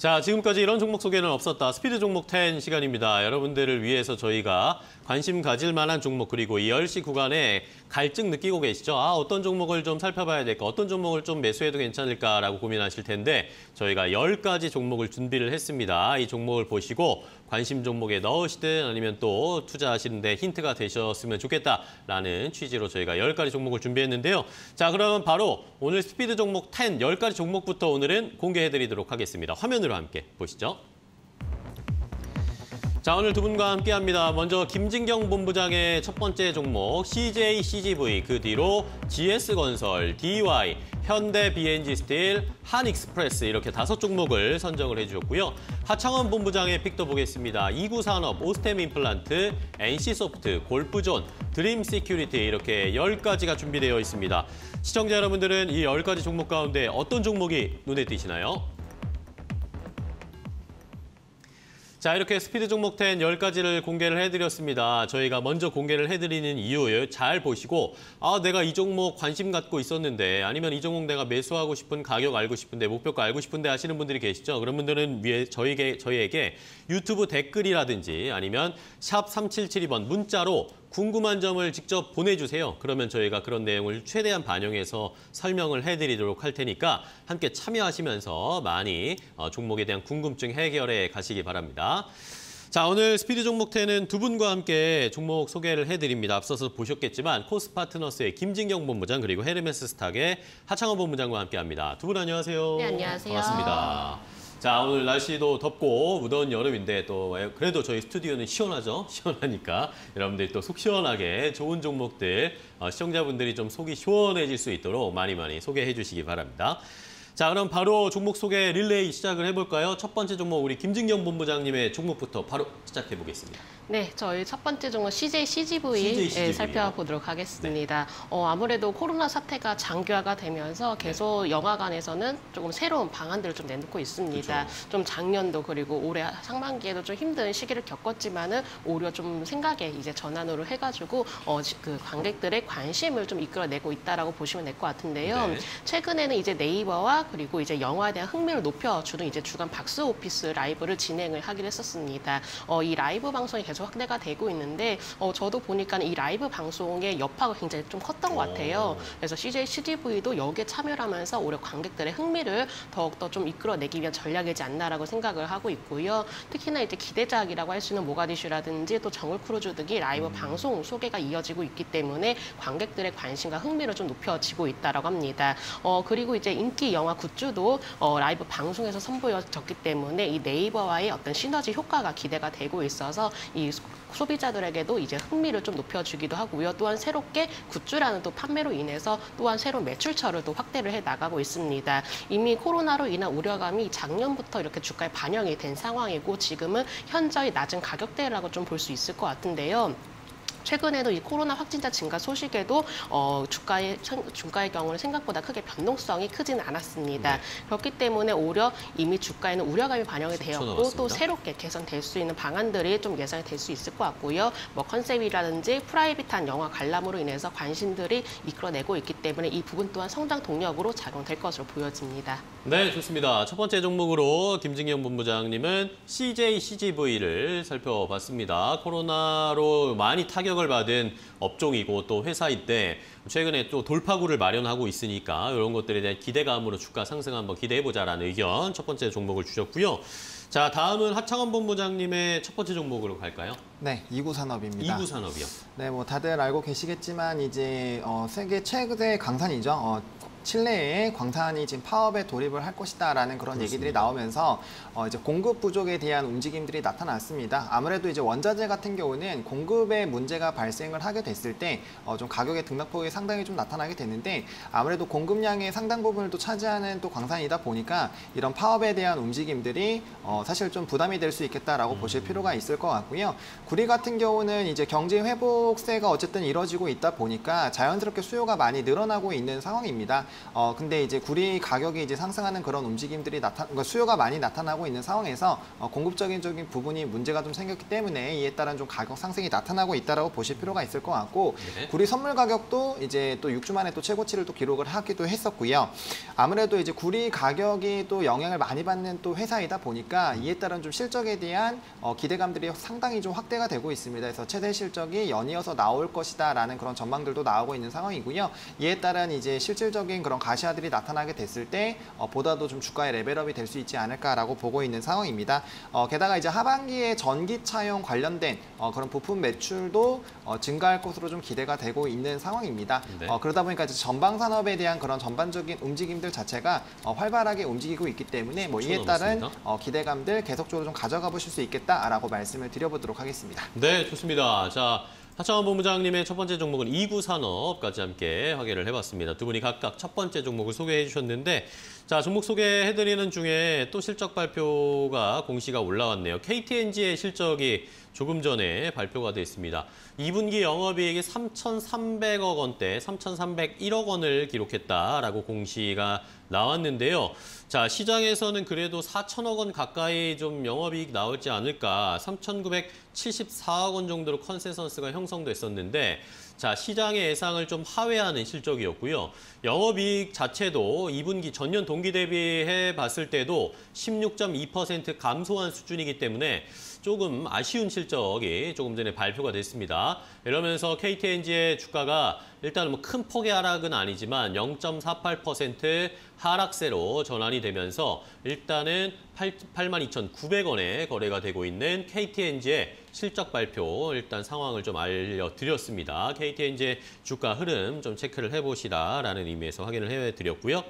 자, 지금까지 이런 종목 소개는 없었다. 스피드 종목 10 시간입니다. 여러분들을 위해서 저희가 관심 가질 만한 종목 그리고 이 10시 구간에 갈증 느끼고 계시죠? 어떤 종목을 좀 살펴봐야 될까? 어떤 종목을 좀 매수해도 괜찮을까라고 고민하실 텐데 저희가 10가지 종목을 준비를 했습니다. 이 종목을 보시고 관심 종목에 넣으시든 아니면 또 투자하시는데 힌트가 되셨으면 좋겠다라는 취지로 저희가 10가지 종목을 준비했는데요. 자, 그러면 바로 오늘 스피드 종목 10, 10가지 종목부터 오늘은 공개해드리도록 하겠습니다. 화면으로 함께 보시죠. 자, 오늘 두 분과 함께합니다. 먼저 김진경 본부장의 첫 번째 종목 CJ CGV, 그 뒤로 GS건설, DY, 현대 BNG 스틸, 한익스프레스 이렇게 5종목을 선정을 해주셨고요. 하창원 본부장의 픽도 보겠습니다. 이구산업, 오스템 임플란트, NC소프트, 골프존, 드림 시큐리티 이렇게 10가지가 준비되어 있습니다. 시청자 여러분들은 이 10가지 종목 가운데 어떤 종목이 눈에 띄시나요? 자, 이렇게 스피드 종목 10 10가지를 공개를 해드렸습니다. 저희가 먼저 공개를 해드리는 이유 잘 보시고 내가 이 종목 관심 갖고 있었는데 아니면 이 종목 내가 매수하고 싶은 가격 알고 싶은데 목표가 알고 싶은데 하시는 분들이 계시죠? 그런 분들은 위에 저희에게 유튜브 댓글이라든지 아니면 샵 3772번 문자로 궁금한 점을 직접 보내주세요. 그러면 저희가 그런 내용을 최대한 반영해서 설명을 해드리도록 할 테니까 함께 참여하시면서 많이 종목에 대한 궁금증 해결해 가시기 바랍니다. 자, 오늘 스피드 종목 10은 두 분과 함께 종목 소개를 해드립니다. 앞서서 보셨겠지만 코스파트너스의 김진경 본부장 그리고 헤르메스 스탁의 하창원 본부장과 함께합니다. 두 분 안녕하세요. 네, 안녕하세요. 반갑습니다. 자, 오늘 날씨도 덥고 무더운 여름인데 또 그래도 저희 스튜디오는 시원하죠? 시원하니까 여러분들이 또 속 시원하게 좋은 종목들 시청자분들이 좀 속이 시원해질 수 있도록 많이 소개해 주시기 바랍니다. 자, 그럼 바로 종목 소개 릴레이 시작을 해볼까요? 첫 번째 종목 우리 김진경 본부장님의 종목부터 바로 시작해 보겠습니다. 네, 저희 첫 번째 종목 CJ CGV 살펴보도록 하겠습니다. 네. 아무래도 코로나 사태가 장기화가 되면서 계속 영화관에서는 조금 새로운 방안들을 좀 내놓고 있습니다. 그렇죠. 좀 작년도 그리고 올해 상반기에도 좀 힘든 시기를 겪었지만은 오히려 좀 생각에 이제 전환으로 해가지고 그 관객들의 관심을 좀 이끌어내고 있다라고 보시면 될 것 같은데요. 네. 최근에는 이제 네이버와 그리고 이제 영화에 대한 흥미를 높여주는 이제 주간 박스오피스 라이브를 진행을 하기로 했었습니다. 이 라이브 방송이 계속 확대가 되고 있는데 저도 보니까 이 라이브 방송의 여파가 굉장히 좀 컸던 것 같아요. 그래서 CJ CGV도 여기에 참여를 하면서 올해 관객들의 흥미를 더욱더 좀 이끌어내기 위한 전략이지 않나라고 생각을 하고 있고요. 특히나 이제 기대작이라고 할 수 있는 모가디슈라든지 또 정글 크루즈 등이 라이브 방송 소개가 이어지고 있기 때문에 관객들의 관심과 흥미를 좀 높여지고 있다라고 합니다. 그리고 이제 인기 영화 굿즈도 라이브 방송에서 선보여졌기 때문에 이 네이버와의 어떤 시너지 효과가 기대가 되고 있어서 이 소비자들에게도 이제 흥미를 좀 높여주기도 하고요. 또한 새롭게 굿즈라는 또 판매로 인해서 또한 새로운 매출처를 또 확대를 해 나가고 있습니다. 이미 코로나로 인한 우려감이 작년부터 이렇게 주가에 반영이 된 상황이고 지금은 현저히 낮은 가격대라고 좀 볼 수 있을 것 같은데요. 최근에도 이 코로나 확진자 증가 소식에도 주가의 경우는 생각보다 크게 변동성이 크지는 않았습니다. 네. 그렇기 때문에 오히려 이미 주가에는 우려감이 반영이 되었고 또 새롭게 개선될 수 있는 방안들이 좀 예상이 될 수 있을 것 같고요. 뭐 컨셉이라든지 프라이빗한 영화 관람으로 인해서 관심들이 이끌어내고 있기 때문에 이 부분 또한 성장 동력으로 작용될 것으로 보여집니다. 네, 좋습니다. 첫 번째 종목으로 김진경 본부장님은 CJ CGV를 살펴봤습니다. 코로나로 많이 타격을 받은 업종이고 또 회사인데 최근에 또 돌파구를 마련하고 있으니까 이런 것들에 대한 기대감으로 주가 상승 한번 기대해보자라는 의견 첫 번째 종목을 주셨고요. 자, 다음은 하창원 본부장님의 첫 번째 종목으로 갈까요? 네, 이구산업입니다. 이구산업이요. 네, 뭐 다들 알고 계시겠지만 이제 세계 최대 강산이죠. 칠레에 광산이 지금 파업에 돌입을 할 것이다라는 그런 그렇습니다. 얘기들이 나오면서 이제 공급 부족에 대한 움직임들이 나타났습니다. 아무래도 이제 원자재 같은 경우는 공급에 문제가 발생을 하게 됐을 때 좀 가격의 등락폭이 상당히 좀 나타나게 되는데 아무래도 공급량의 상당 부분을 또 차지하는 또 광산이다 보니까 이런 파업에 대한 움직임들이 사실 좀 부담이 될 수 있겠다라고 보실 필요가 있을 것 같고요. 구리 같은 경우는 이제 경제 회복세가 어쨌든 이뤄지고 있다 보니까 자연스럽게 수요가 많이 늘어나고 있는 상황입니다. 근데 이제 구리 가격이 이제 상승하는 그런 움직임들이 그러니까 수요가 많이 나타나고 있는 상황에서 공급적인 부분이 문제가 좀 생겼기 때문에 이에 따른 좀 가격 상승이 나타나고 있다라고 보실 필요가 있을 것 같고 네. 구리 선물 가격도 이제 또 6주 만에 또 최고치를 또 기록을 하기도 했었고요. 아무래도 이제 구리 가격이 또 영향을 많이 받는 또 회사이다 보니까 이에 따른 좀 실적에 대한 기대감들이 상당히 좀 확대가 되고 있습니다. 그래서 최대 실적이 연이어서 나올 것이다라는 그런 전망들도 나오고 있는 상황이고요. 이에 따른 이제 실질적인 그런 가시화들이 나타나게 됐을 때 보다도 좀 주가의 레벨업이 될 수 있지 않을까라고 보고 있는 상황입니다. 게다가 이제 하반기에 전기차용 관련된 그런 부품 매출도 증가할 것으로 좀 기대가 되고 있는 상황입니다. 네. 그러다 보니까 이제 전방 산업에 대한 그런 전반적인 움직임들 자체가 활발하게 움직이고 있기 때문에 뭐 이에 따른 기대감들 계속적으로 좀 가져가 보실 수 있겠다라고 말씀을 드려보도록 하겠습니다. 네, 좋습니다. 자, 하창원 본부장님의 첫 번째 종목은 2구 산업까지 함께 확인을 해봤습니다. 두 분이 각각 첫 번째 종목을 소개해 주셨는데, 자, 종목 소개해드리는 중에 또 실적 발표가 공시가 올라왔네요. KTNG의 실적이 조금 전에 발표가 됐습니다. 2분기 영업이익이 3,300억 원대, 3,301억 원을 기록했다라고 공시가 나왔는데요. 자, 시장에서는 그래도 4천억 원 가까이 좀 영업이익 나올지 않을까, 3,974억 원 정도로 컨센서스가 형성됐었는데, 자, 시장의 예상을 좀 하회하는 실적이었고요. 영업이익 자체도 2분기 전년 동기 대비해 봤을 때도 16.2% 감소한 수준이기 때문에 조금 아쉬운 실적이 조금 전에 발표가 됐습니다. 이러면서 KTNG의 주가가 일단은 뭐 큰 폭의 하락은 아니지만 0.48% 하락세로 전환이 되면서 일단은 82,900원에 거래가 되고 있는 KTNG의 실적 발표 일단 상황을 좀 알려드렸습니다. KTNG의 주가 흐름 좀 체크를 해보시라라는 의미에서 확인을 해드렸고요.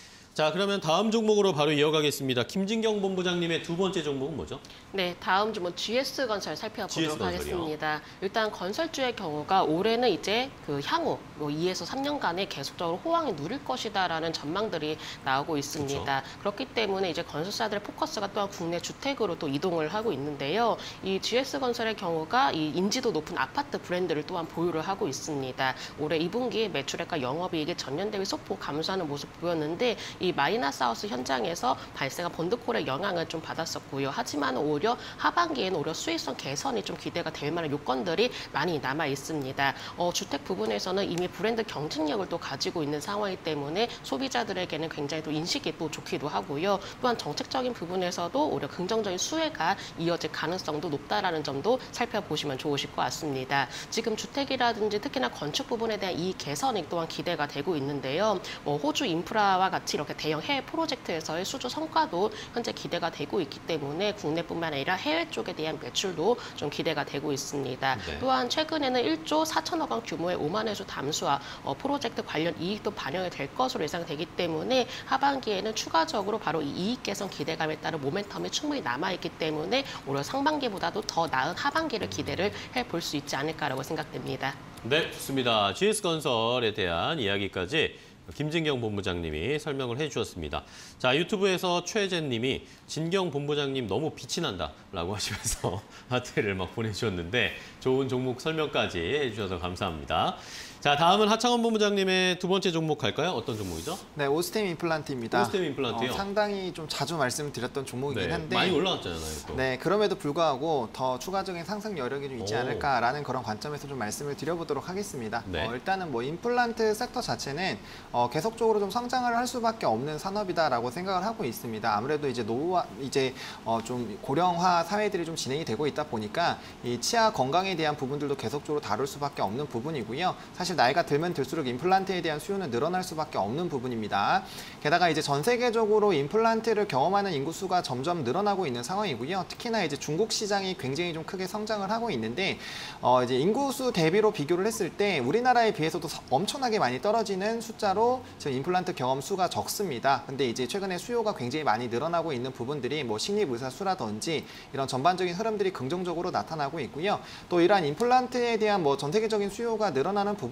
자, 그러면 다음 종목으로 바로 이어가겠습니다. 김진경 본부장님의 두 번째 종목은 뭐죠? 네, 다음 주뭐 GS건설 살펴보도록 GS건설이요? 하겠습니다. 일단 건설주의 경우가 올해는 이제 그 향후 뭐 2에서 3년간에 계속적으로 호황이 누릴 것이다라는 전망들이 나오고 있습니다. 그렇기 때문에 이제 건설사들의 포커스가 또한 국내 주택으로 또 이동을 하고 있는데요. 이 GS건설의 경우가 이 인지도 높은 아파트 브랜드를 또한 보유를 하고 있습니다. 올해 2분기 매출액과 영업이익이 전년 대비 소폭 감소하는 모습 보였는데 이 마이너스하우스 현장에서 발생한 번드콜의 영향을 좀 받았었고요. 하지만 오히려 하반기에는 오히려 수익성 개선이 좀 기대가 될 만한 요건들이 많이 남아 있습니다. 주택 부분에서는 이미 브랜드 경쟁력을 또 가지고 있는 상황이기 때문에 소비자들에게는 굉장히 또 인식이 또 좋기도 하고요. 또한 정책적인 부분에서도 오히려 긍정적인 수혜가 이어질 가능성도 높다라는 점도 살펴보시면 좋으실 것 같습니다. 지금 주택이라든지 특히나 건축 부분에 대한 이익 개선이 또한 기대가 되고 있는데요. 호주 인프라와 같이 이렇게 대형 해외 프로젝트에서의 수주 성과도 현재 기대가 되고 있기 때문에 국내뿐만 아니라 해외 쪽에 대한 매출도 좀 기대가 되고 있습니다. 네. 또한 최근에는 1조 4천억 원 규모의 오만 회수 담수와 프로젝트 관련 이익도 반영이 될 것으로 예상되기 때문에 하반기에는 추가적으로 바로 이 이익 개선 기대감에 따른 모멘텀이 충분히 남아있기 때문에 오히려 상반기보다도 더 나은 하반기를 기대를 해볼 수 있지 않을까라고 생각됩니다. 네, 좋습니다. GS건설에 대한 이야기까지 김진경 본부장님이 설명을 해주셨습니다. 자, 유튜브에서 최재님이 진경 본부장님 너무 빛이 난다라고 하시면서 하트를 막 보내주셨는데 좋은 종목 설명까지 해주셔서 감사합니다. 자, 다음은 하창원 본부장님의 두 번째 종목 갈까요? 어떤 종목이죠? 네, 오스템 임플란트입니다. 오스템 임플란트요? 상당히 좀 자주 말씀드렸던 종목이긴 네, 한데 많이 올라왔잖아요. 또. 네, 그럼에도 불구하고 더 추가적인 상승 여력이 좀 있지 않을까라는 그런 관점에서 좀 말씀을 드려보도록 하겠습니다. 네. 일단은 뭐 임플란트 섹터 자체는 계속적으로 좀 성장을 할 수밖에 없는 산업이다라고 생각을 하고 있습니다. 아무래도 이제 노후화, 이제 좀 고령화 사회들이 좀 진행이 되고 있다 보니까 이 치아 건강에 대한 부분들도 계속적으로 다룰 수밖에 없는 부분이고요. 사실 나이가 들면 들수록 임플란트에 대한 수요는 늘어날 수밖에 없는 부분입니다. 게다가 이제 전 세계적으로 임플란트를 경험하는 인구 수가 점점 늘어나고 있는 상황이고요. 특히나 이제 중국 시장이 굉장히 좀 크게 성장을 하고 있는데 이제 인구수 대비로 비교를 했을 때 우리나라에 비해서도 엄청나게 많이 떨어지는 숫자로 지금 임플란트 경험 수가 적습니다. 근데 이제 최근에 수요가 굉장히 많이 늘어나고 있는 부분들이 뭐 식립 의사 수라든지 이런 전반적인 흐름들이 긍정적으로 나타나고 있고요. 또 이러한 임플란트에 대한 뭐 전 세계적인 수요가 늘어나는 부분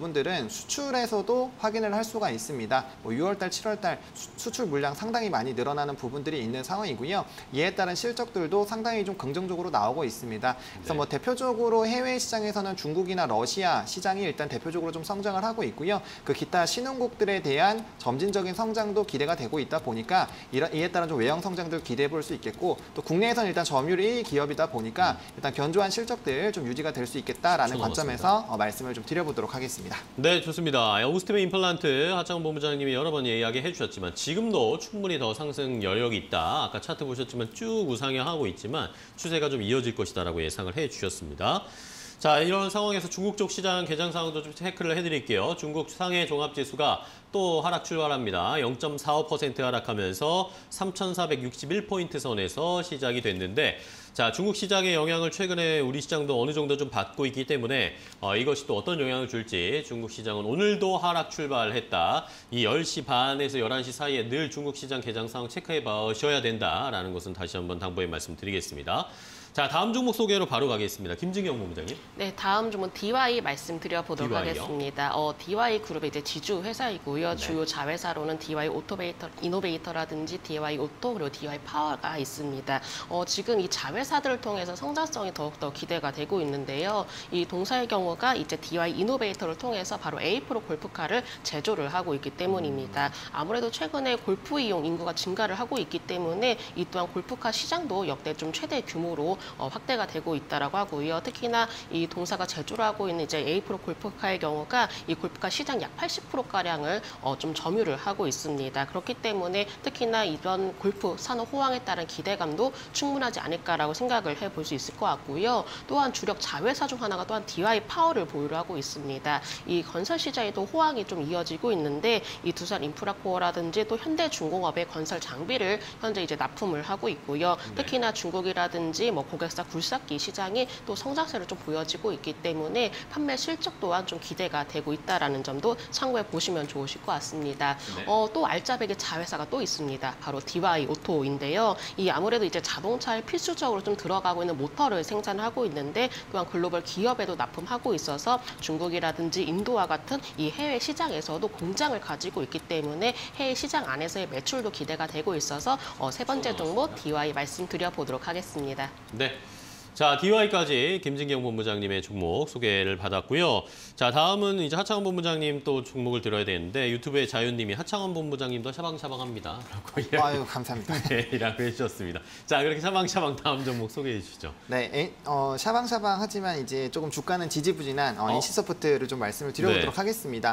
부분들은 수출에서도 확인을 할 수가 있습니다. 뭐 6월달, 7월달 수출 물량 상당히 많이 늘어나는 부분들이 있는 상황이고요. 이에 따른 실적들도 상당히 좀 긍정적으로 나오고 있습니다. 그래서 뭐 대표적으로 해외 시장에서는 중국이나 러시아 시장이 일단 대표적으로 좀 성장을 하고 있고요. 그 기타 신흥국들에 대한 점진적인 성장도 기대가 되고 있다 보니까 이에 따른 좀 외형 성장들 기대해 볼 수 있겠고, 또 국내에서는 일단 점유율 1위 기업이다 보니까 일단 견조한 실적들 좀 유지가 될 수 있겠다라는 관점에서 말씀을 좀 드려보도록 하겠습니다. 네, 좋습니다. 오스템의 임플란트 하창원 본부장님이 여러 번 이야기해 주셨지만 지금도 충분히 더 상승 여력이 있다. 아까 차트 보셨지만 쭉 우상향하고 있지만 추세가 좀 이어질 것이다라고 예상을 해 주셨습니다. 자, 이런 상황에서 중국 쪽 시장 개장 상황도 좀 체크를 해드릴게요. 중국 상해 종합지수가 또 하락 출발합니다. 0.45% 하락하면서 3,461포인트 선에서 시작이 됐는데, 자, 중국 시장의 영향을 최근에 우리 시장도 어느 정도 좀 받고 있기 때문에 이것이 또 어떤 영향을 줄지 중국 시장은 오늘도 하락 출발했다. 이 10시 반에서 11시 사이에 늘 중국 시장 개장 상황 체크해 보셔야 된다라는 것은 다시 한번 당부의 말씀드리겠습니다. 자, 다음 종목 소개로 바로 가겠습니다. 김진경 본부장님. 네, 다음 종목 DY 말씀드려보도록 DY 요? 하겠습니다. DY 그룹의 이제 지주 회사이고요. 네. 주요 자회사로는 DY 오토베이터, 이노베이터라든지 DY 오토 그리고 DY 파워가 있습니다. 지금 이 자회사들을 통해서 성장성이 더욱더 기대가 되고 있는데요. 이 동사의 경우가 이제 DY 이노베이터를 통해서 바로 A 프로 골프카를 제조를 하고 있기 때문입니다. 아무래도 최근에 골프 이용 인구가 증가를 하고 있기 때문에 이 또한 골프카 시장도 역대 좀 최대 규모로 확대가 되고 있다라고 하고요. 특히나 이 동사가 제조를 하고 있는 이제 A 프로 골프카의 경우가 이 골프카 시장 약 80%가량을 좀 점유를 하고 있습니다. 그렇기 때문에 특히나 이번 골프 산업 호황에 따른 기대감도 충분하지 않을까라고 생각을 해볼 수 있을 것 같고요. 또한 주력 자회사 중 하나가 또한 DY 파워를 보유를 하고 있습니다. 이 건설 시장에도 호황이 좀 이어지고 있는데 이 두산 인프라코어라든지 또 현대중공업의 건설 장비를 현재 이제 납품을 하고 있고요. 특히나 중국이라든지 뭐 고객사 굴삭기 시장이 또 성장세를 좀 보여지고 있기 때문에 판매 실적 또한 좀 기대가 되고 있다라는 점도 참고해 보시면 좋으실 것 같습니다. 네. 또 알짜배기 자회사가 또 있습니다. 바로 DY 오토인데요. 이 아무래도 이제 자동차에 필수적으로 좀 들어가고 있는 모터를 생산하고 있는데 또한 글로벌 기업에도 납품하고 있어서 중국이라든지 인도와 같은 이 해외 시장에서도 공장을 가지고 있기 때문에 해외 시장 안에서의 매출도 기대가 되고 있어서 세 번째 종목 DY 말씀드려 보도록 하겠습니다. 네. 자, DY까지 김진경 본부장님의 종목 소개를 받았고요. 자, 다음은 이제 하창원 본부장님 또 종목을 들어야 되는데 유튜브에 자윤님이 하창원 본부장님도 샤방샤방합니다. 라고 아유, 감사합니다. 이라고 해주셨습니다. 자, 그렇게 샤방샤방 다음 종목 소개해 주시죠. 네, 샤방샤방 하지만 이제 조금 주가는 지지부진한 NC소프트를 좀 말씀을 드려보도록 네. 하겠습니다.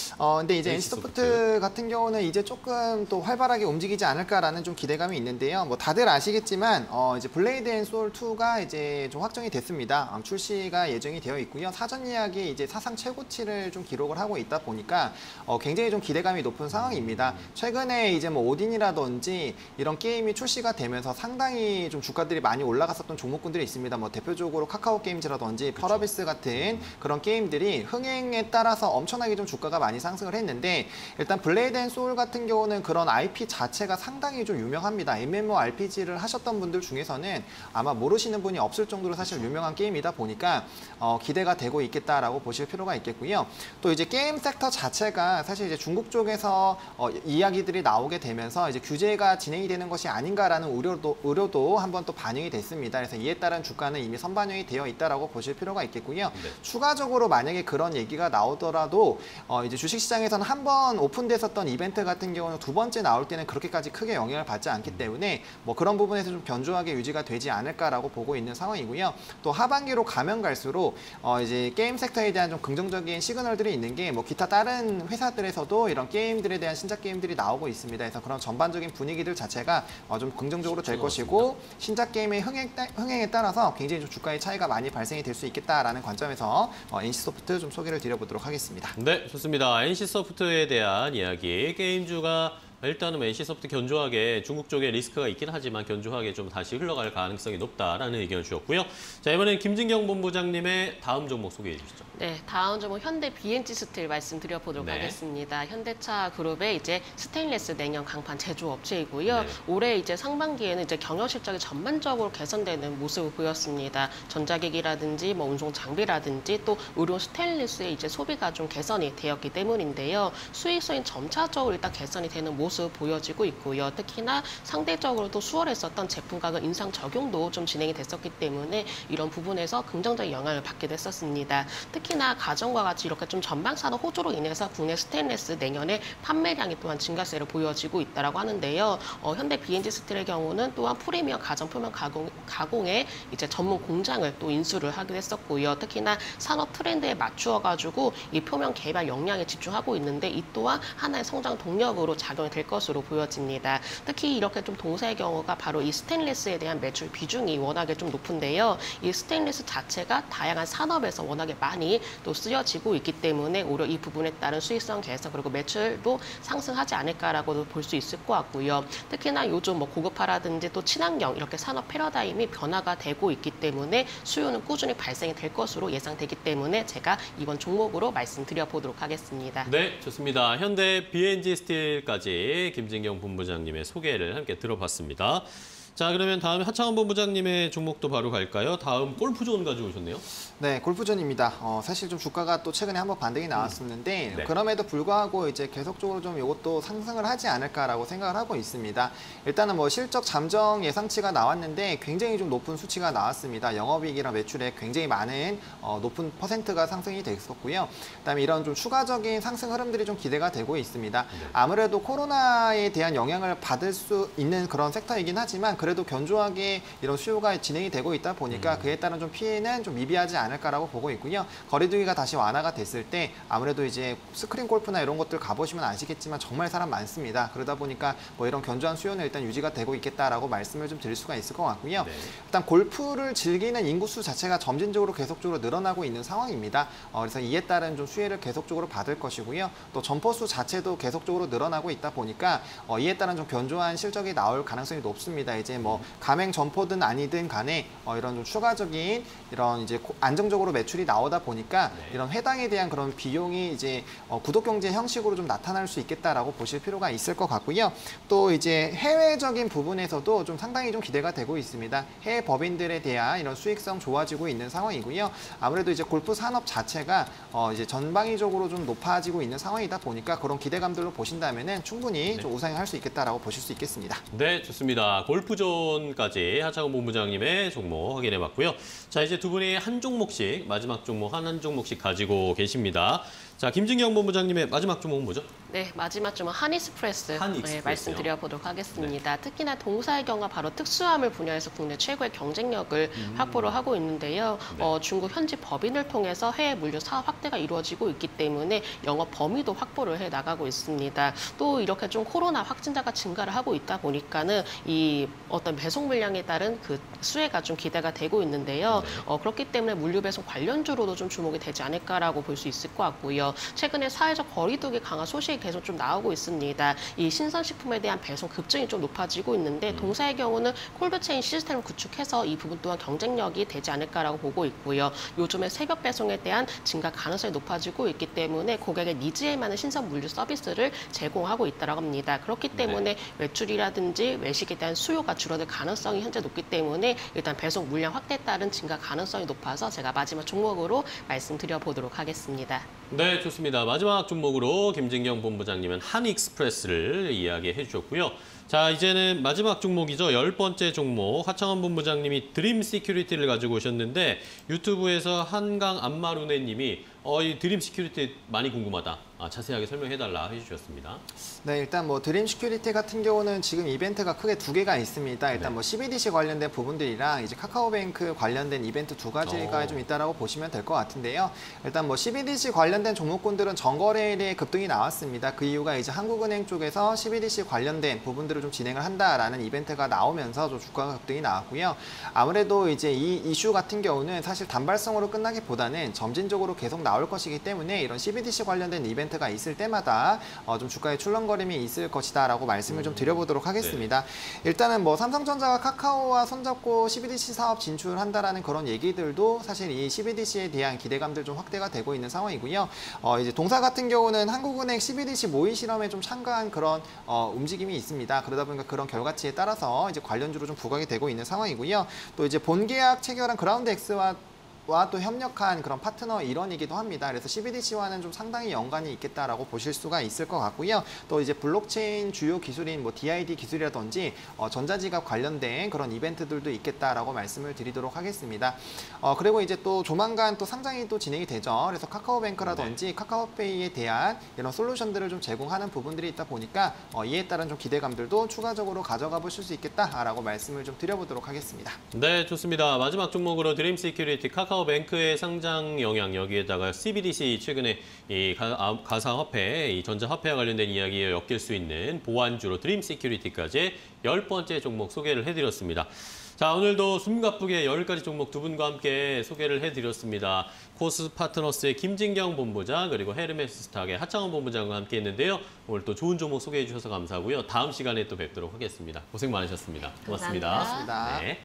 근데 이제 NC소프트 같은 경우는 이제 조금 또 활발하게 움직이지 않을까라는 좀 기대감이 있는데요. 뭐 다들 아시겠지만 이제 블레이드 앤 소울 2가 이제 좀 확정이 됐습니다. 출시가 예정이 되어 있고요. 사전 예약이 이제 사상 최고치를 좀 기록을 하고 있다 보니까 굉장히 좀 기대감이 높은 상황입니다. 최근에 이제 뭐 오딘이라든지 이런 게임이 출시가 되면서 상당히 좀 주가들이 많이 올라갔었던 종목군들이 있습니다. 뭐 대표적으로 카카오 게임즈라든지 펄어비스 같은 그런 게임들이 흥행에 따라서 엄청나게 좀 주가가 많이 상승을 했는데, 일단 블레이드 앤 소울 같은 경우는 그런 IP 자체가 상당히 좀 유명합니다. MMORPG를 하셨던 분들 중에서는 아마 모르시는 분이 없을 정도로 사실 유명한 게임이다 보니까 기대가 되고 있겠다라고 보실 필요가 있겠고요. 또 이제 게임 섹터 자체가 사실 이제 중국 쪽에서 이야기들이 나오게 되면서 이제 규제가 진행이 되는 것이 아닌가라는 우려도 한번 또 반영이 됐습니다. 그래서 이에 따른 주가는 이미 선반영이 되어 있다라고 보실 필요가 있겠고요. 네. 추가적으로 만약에 그런 얘기가 나오더라도 이제 주식시장에서는 한 번 오픈됐었던 이벤트 같은 경우는 두 번째 나올 때는 그렇게까지 크게 영향을 받지 않기 때문에 뭐 그런 부분에서 좀 견조하게 유지가 되지 않을까라고 보고 있는 상황이고요. 또 하반기로 가면 갈수록 이제 게임 섹터에 대한 좀 긍정적인 시그널들이 있는 게 뭐 기타 다른 회사들에서도 이런 게임들에 대한 신작 게임들이 나오고 있습니다. 그래서 그런 전반적인 분위기들 자체가 좀 긍정적으로 될 것이고, 신작 게임의 흥행에 따라서 굉장히 좀 주가의 차이가 많이 발생이 될 수 있겠다라는 관점에서 NC소프트 좀 소개를 드려보도록 하겠습니다. 네, 좋습니다. NC소프트에 대한 이야기, 게임주가 일단은 NC소프트 견조하게 중국 쪽에 리스크가 있긴 하지만 견조하게 좀 다시 흘러갈 가능성이 높다라는 의견을 주셨고요. 자, 이번엔 김진경 본부장님의 다음 종목 소개해 주시죠. 네, 다음 종목 현대 BNG 스틸 말씀드려 보도록 네. 하겠습니다. 현대차 그룹의 이제 스테인리스 냉연 강판 제조업체이고요. 네. 올해 이제 상반기에는 이제 경영 실적이 전반적으로 개선되는 모습을 보였습니다. 전자기기라든지 뭐 운송 장비라든지 또 의료 스테인리스의 이제 소비가 좀 개선이 되었기 때문인데요. 수익성이 점차적으로 일단 개선이 되는 모습 보여지고 있고요. 특히나 상대적으로도 수월했었던 제품 가격 인상 적용도 좀 진행이 됐었기 때문에 이런 부분에서 긍정적인 영향을 받게 됐었습니다. 특히나 가정과 같이 이렇게 좀 전방산업 호조로 인해서 국내 스테인리스 냉연의 판매량이 또한 증가세를 보여지고 있다라고 하는데요. 현대 BNG 스틸의 경우는 또한 프리미엄 가정 표면 가공에 이제 전문 공장을 또 인수를 하게 됐었고요. 특히나 산업 트렌드에 맞추어 가지고 이 표면 개발 역량에 집중하고 있는데 이 또한 하나의 성장 동력으로 작용이 될 것으로 보여집니다. 특히 이렇게 좀 동사의 경우가 바로 이 스테인리스에 대한 매출 비중이 워낙에 좀 높은데요. 이 스테인리스 자체가 다양한 산업에서 워낙에 많이 또 쓰여지고 있기 때문에 오히려 이 부분에 따른 수익성 개선 그리고 매출도 상승하지 않을까라고도 볼 수 있을 것 같고요. 특히나 요즘 뭐 고급화라든지 또 친환경 이렇게 산업 패러다임이 변화가 되고 있기 때문에 수요는 꾸준히 발생이 될 것으로 예상되기 때문에 제가 이번 종목으로 말씀드려 보도록 하겠습니다. 네, 좋습니다. 현대 BNG 스틸까지 김진경 본부장님의 소개를 함께 들어봤습니다. 자, 그러면 다음 하창원 본부장님의 종목도 바로 갈까요? 다음 골프존 가지고 오셨네요. 네, 골프존입니다. 사실 좀 주가가 또 최근에 한번 반등이 나왔었는데 네. 그럼에도 불구하고 이제 계속적으로 좀 이것도 상승을 하지 않을까라고 생각을 하고 있습니다. 일단은 뭐 실적 잠정 예상치가 나왔는데 굉장히 좀 높은 수치가 나왔습니다. 영업이익이랑 매출에 굉장히 많은 높은 퍼센트가 상승이 됐었고요. 그다음에 이런 좀 추가적인 상승 흐름들이 좀 기대가 되고 있습니다. 네. 아무래도 코로나에 대한 영향을 받을 수 있는 그런 섹터이긴 하지만 그래도 견조하게 이런 수요가 진행이 되고 있다 보니까 그에 따른 좀 피해는 좀 미비하지 않을까라고 보고 있고요. 거리두기가 다시 완화가 됐을 때 아무래도 이제 스크린 골프나 이런 것들 가보시면 아시겠지만 정말 사람 많습니다. 그러다 보니까 뭐 이런 견조한 수요는 일단 유지가 되고 있겠다라고 말씀을 좀 드릴 수가 있을 것 같고요. 네. 일단 골프를 즐기는 인구수 자체가 점진적으로 계속적으로 늘어나고 있는 상황입니다. 그래서 이에 따른 좀 수혜를 계속적으로 받을 것이고요. 또 점퍼수 자체도 계속적으로 늘어나고 있다 보니까 이에 따른 좀 견조한 실적이 나올 가능성이 높습니다. 이제 뭐 가맹 점포든 아니든 간에 이런 좀 추가적인 이런 이제 안정적으로 매출이 나오다 보니까 네. 이런 회당에 대한 그런 비용이 이제 구독 경제 형식으로 좀 나타날 수 있겠다라고 보실 필요가 있을 것 같고요. 또 이제 해외적인 부분에서도 좀 상당히 좀 기대가 되고 있습니다. 해외 법인들에 대한 이런 수익성 좋아지고 있는 상황이고요. 아무래도 이제 골프 산업 자체가 이제 전방위적으로 좀 높아지고 있는 상황이다 보니까 그런 기대감들로 보신다면은 충분히 네. 좀 우상향할 수 있겠다라고 보실 수 있겠습니다. 네, 좋습니다. 골프존까지 하창원 본부장님의 종목 확인해봤고요. 자, 이제 두 분이 한 종목씩, 마지막 종목 한 종목씩 가지고 계십니다. 자, 김진경 본부장님의 마지막 종목은 뭐죠? 네, 마지막 주문 한익스프레스 한익스프레스요. 말씀드려 보도록 하겠습니다. 특히나 동사의 경우가 바로 특수화물 분야에서 국내 최고의 경쟁력을 확보를 하고 있는데요. 네. 중국 현지 법인을 통해서 해외 물류 사업 확대가 이루어지고 있기 때문에 영업 범위도 확보를 해 나가고 있습니다. 또 이렇게 좀 코로나 확진자가 증가를 하고 있다 보니까는 이 어떤 배송 물량에 따른 그 수혜가 좀 기대가 되고 있는데요. 네. 그렇기 때문에 물류 배송 관련주로도 좀 주목이 되지 않을까라고 볼 수 있을 것 같고요. 최근에 사회적 거리두기 강화 소식이 계속 좀 나오고 있습니다. 이 신선식품에 대한 배송 급증이 좀 높아지고 있는데 동사의 경우는 콜드체인 시스템을 구축해서 이 부분 또한 경쟁력이 되지 않을까라고 보고 있고요. 요즘에 새벽 배송에 대한 증가 가능성이 높아지고 있기 때문에 고객의 니즈에 맞는 신선 물류 서비스를 제공하고 있다고 합니다. 그렇기 때문에 매출이라든지 외식에 대한 수요가 줄어들 가능성이 현재 높기 때문에 일단 배송 물량 확대에 따른 증가 가능성이 높아서 제가 마지막 종목으로 말씀드려 보도록 하겠습니다. 네, 좋습니다. 마지막 종목으로 김진경 본부장님은 한익스프레스를 이야기해 주셨고요. 자, 이제는 마지막 종목이죠. 10번째 종목. 하창원 본부장님이 드림 시큐리티를 가지고 오셨는데 유튜브에서 한강 안마루네 님이 이 드림 시큐리티 많이 궁금하다. 자세하게 설명해달라 해주셨습니다. 네, 일단 뭐 드림 시큐리티 같은 경우는 지금 이벤트가 크게 두 개가 있습니다. 일단 네. 뭐 CBDC 관련된 부분들이랑 이제 카카오뱅크 관련된 이벤트 두 가지가 좀 있다라고 보시면 될 것 같은데요. 일단 뭐 CBDC 관련된 종목군들은 전거래일에 급등이 나왔습니다. 그 이유가 이제 한국은행 쪽에서 CBDC 관련된 부분들을 좀 진행을 한다라는 이벤트가 나오면서 좀 주가가 급등이 나왔고요. 아무래도 이제 이 이슈 같은 경우는 사실 단발성으로 끝나기보다는 점진적으로 계속 나올 것이기 때문에 이런 CBDC 관련된 이벤트가 있을 때마다 좀 주가의 출렁거림이 있을 것이다라고 말씀을 좀 드려보도록 하겠습니다. 일단은 뭐 삼성전자가 카카오와 손잡고 CBDC 사업 진출한다라는 그런 얘기들도 사실 이 CBDC에 대한 기대감들 좀 확대가 되고 있는 상황이고요. 이제 동사 같은 경우는 한국은행 CBDC 모의 실험에 좀 참가한 그런 움직임이 있습니다. 그러다 보니까 그런 결과치에 따라서 이제 관련주로 좀 부각이 되고 있는 상황이고요. 또 이제 본계약 체결한 그라운드엑스와 또 협력한 그런 파트너 일원이기도 합니다. 그래서 CBDC와는 좀 상당히 연관이 있겠다라고 보실 수가 있을 것 같고요. 또 이제 블록체인 주요 기술인 뭐 DID 기술이라든지 전자지갑 관련된 그런 이벤트들도 있겠다라고 말씀을 드리도록 하겠습니다. 그리고 이제 또 조만간 또 상장이 또 진행이 되죠. 그래서 카카오뱅크라든지 카카오페이에 대한 이런 솔루션들을 좀 제공하는 부분들이 있다 보니까 이에 따른 좀 기대감들도 추가적으로 가져가 보실 수 있겠다라고 말씀을 좀 드려보도록 하겠습니다. 네, 좋습니다. 마지막 종목으로 드림 시큐리티 카카오뱅크의 상장 영향, 여기에다가 CBDC 최근에 이 가상화폐, 이 전자화폐와 관련된 이야기에 엮일 수 있는 보안주로 드림 시큐리티까지 10번째 종목 소개를 해드렸습니다. 자, 오늘도 숨가쁘게 10가지 종목 두 분과 함께 소개를 해드렸습니다. 코스 파트너스의 김진경 본부장, 그리고 헤르메스 스탁의 하창원 본부장과 함께 했는데요. 오늘 또 좋은 종목 소개해 주셔서 감사하고요. 다음 시간에 또 뵙도록 하겠습니다. 고생 많으셨습니다. 고맙습니다. 감사합니다. 고맙습니다. 네.